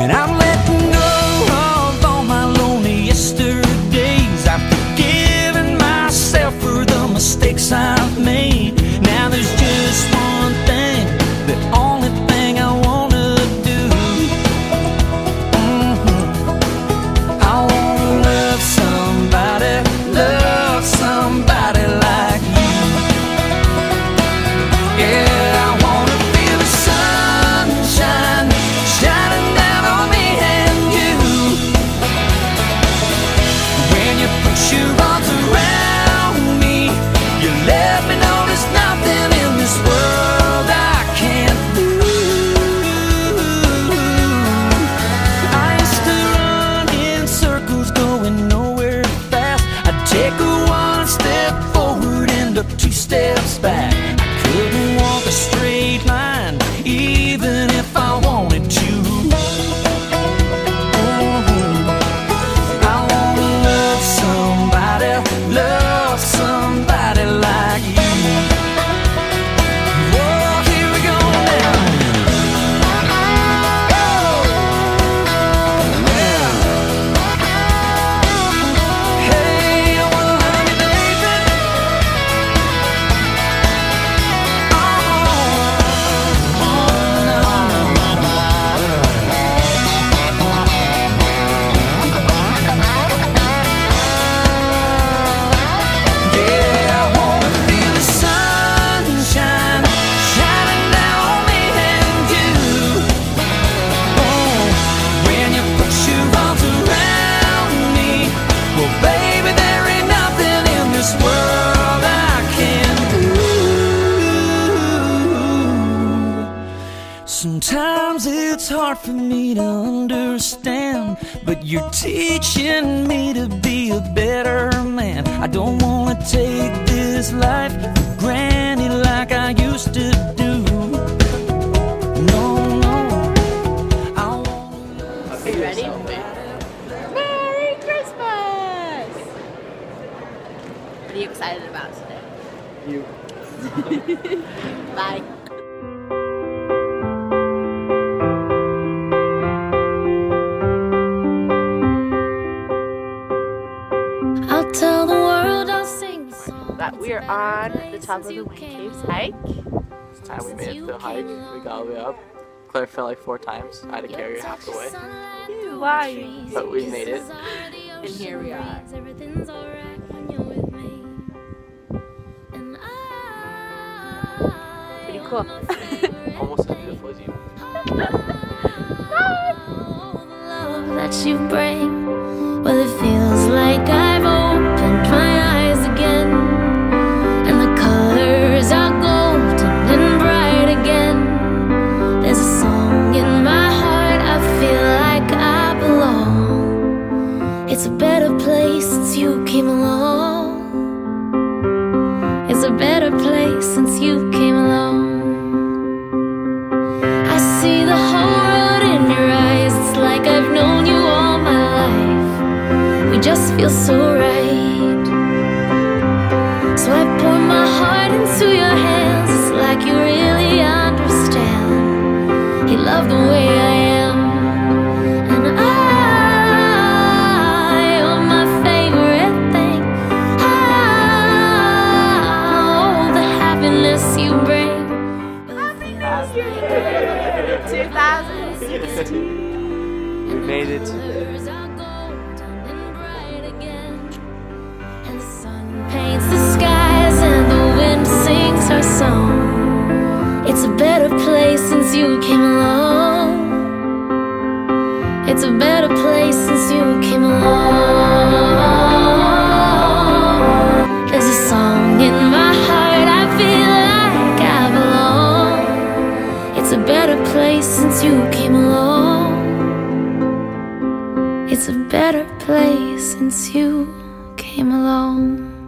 And I'm letting go of all my lonely yesterdays. I've forgiven myself for the mistakes I've made. Now there's just one thing, the only thing I wanna do. I wanna love somebody like you. Yeah, I wanna feel the sunshine shining down on me and you. When you put your arms around me, you let me know there's nothing in this world I can't do. I used to run in circles, going nowhere fast. I'd take one step forward and up two steps back. Couldn't walk a straight line, even if I wanted to. I wanna love somebody like you. Whoa, here we go now. Hey, I wanna love you, baby. Yeah, I wanna feel the sunshine shining down on me and you. Oh, when you put your arms around me, well, baby, there ain't nothing in this world I can't do. Sometimes it's hard for me to understand, but you're teaching me to be a better man. I don't wanna take this life for granted like I used to do. No, no, I wanna love Are you ready? Merry Christmas! What are you excited about today? You. Bye. I'll tell the world, I'll sing the song. But we are on the top of the Wind Caves hike. It's time we made it to the hike. We got all the way up. Claire fell like 4 times. I had to carry her half the way. Why? But we made it. And here we are. Everything's alright when you're with me. And Pretty cool. Almost as beautiful as you. all the love that you bring. Well, it feels like I've opened my eyes again, and the colors are golden and bright again. There's a song in my heart, I feel like I belong. It's a better place since you came along. It's a better place since you came along. I see the whole world in your eyes. It's like I've known you all my life. We just feel so right. So I pour my heart into your hands. It's like you really understand. You love the way I am. And you're my favorite thing. Oh, the happiness you bring. Happy New Year! 2016. We made it. Colors are golden and bright again, and the sun paints the skies and the wind sings our song. It's a better place since you came along. It's a better place since you came along. There's a song in my heart, I feel like I belong. It's a better place since you came along. It's a better place since you came along.